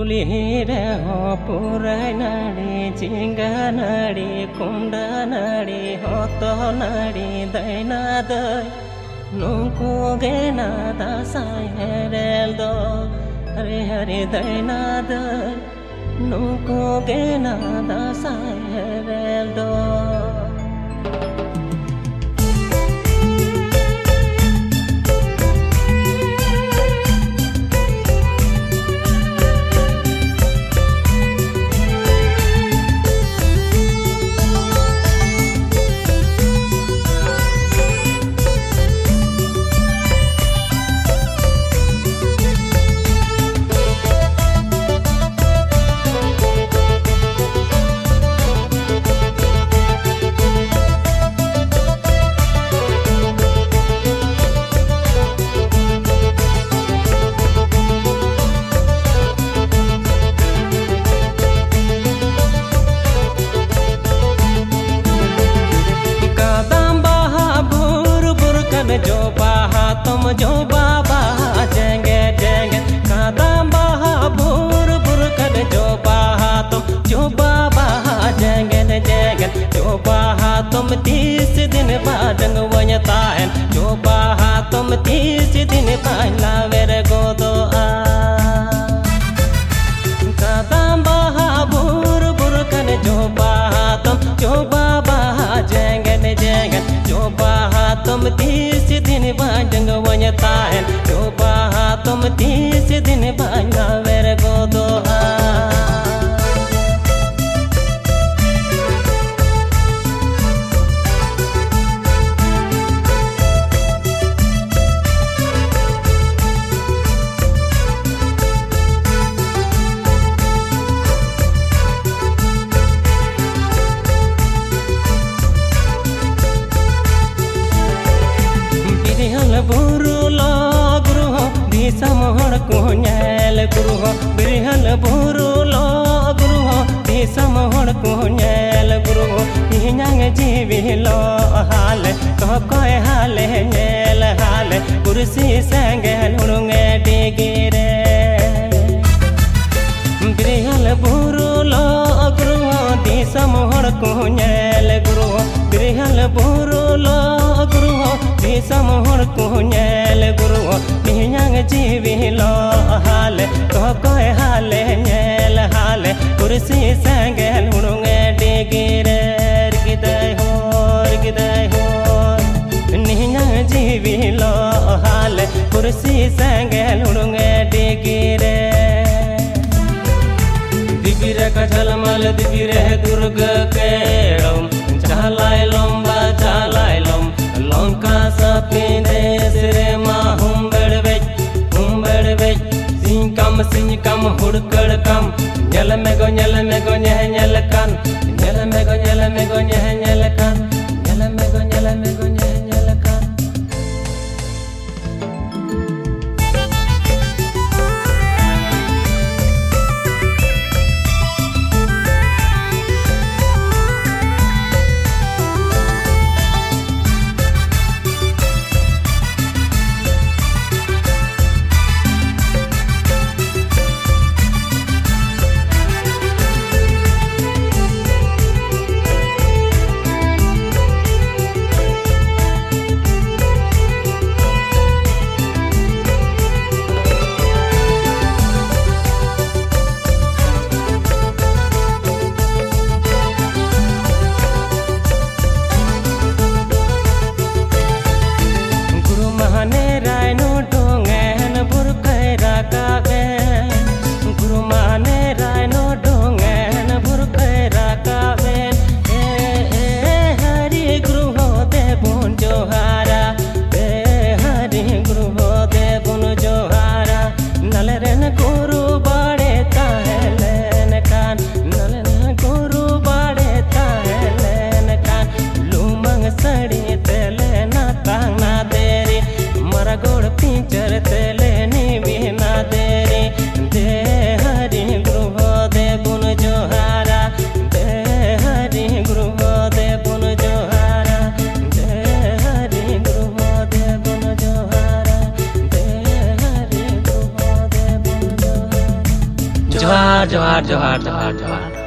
कुलिरे हो पुराय नाड़ी चिंगा नाड़ी कुंडा नाड़ी होतो नाड़ी दैना दय नुको गेना दासाय हेरेल दो हरे हरे दैना दय नुको गेना दासाय हेरेल दो जो बाहा तुम जो बाबा जेंगे जेंगे कदम बहा बुर बुर कर जो बाहा तुम जो बाबा जेंगे जेंगे जो बाहा तुम 30 दिन बाद वञता जो बाहा तुम 30 दिन बाद लावेर गोदो आ कदम बहा बुर बुर कर जो बाहा तुम जो बाबा जेंगे जेंगे जो बाहा तुम 30 दिन बाद वञता जो बाहा तुम 30 दिन बाद लावेर गोदो आ बुरु लो गुरु हो दिसम हड़ को न्याल गुरु हो बिरहल बुरु लो गुरु हो दिसम हड़ को न्याल गुरु हो इन्यांग जीवी लो हाल कोय हाल न्याल हाल कुर्सी संगे लुंगे डिगिरे बिरहल बुरु लो गुरु हो दिसम हड़ को न्याल गुरु हो बिरहल बुरु लो गुरु हो दिसम हड़ को न्याल गुरु हो इन्यांग जीवी लो हाल कोय हाल न्याल हाल कुर्सी संगे लुंगे डिगिरे गिदाय हो इन्यांग जीवी लो हाल कुर्सी संगे लुंगे डिगिरे दिगिरे का झलमल दिगिरे दुर्ग केड़म चालाय लंबा चालाय लम लंका सपिने सिरे मा हुंबड़ बेच सिंकम हुड़कड़ कम nyel me go nyel kan nyel me go nyel kan nyel me go nyel kan जोहार जोहार जोहार जोहार जोहार।